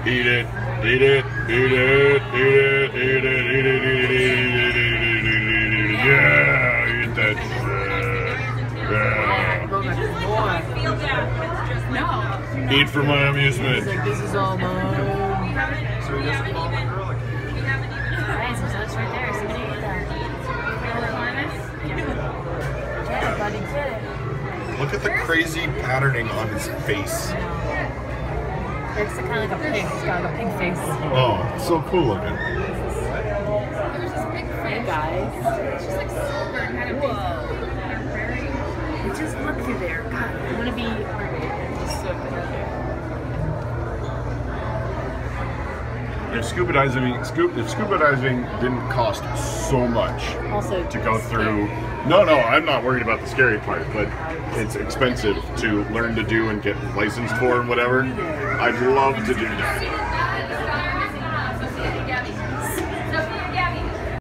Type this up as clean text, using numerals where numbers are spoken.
Eat it, eat it, eat it, eat it, eat it, eat it, eat it, eat it, eat it, eat it, yeah, eat that shit. Yeah. Eat for my amusement. This is all mine. So he doesn't fall in the girl again. Nice, so it's right there. Somebody eat that. Yeah, buddy, get it. Look at the crazy patterning on his face. It's kind of like a pig. It's got like a pig face. Oh, it's so cool looking. Hey guys. It's just like silver and kind of Whoa. Just look through there. God, I want to be just so good. If scuba diving didn't cost so much Also, to go through. No, I'm not worried about the scary part, but it's expensive to learn to do and get licensed for and whatever. I'd love to do that.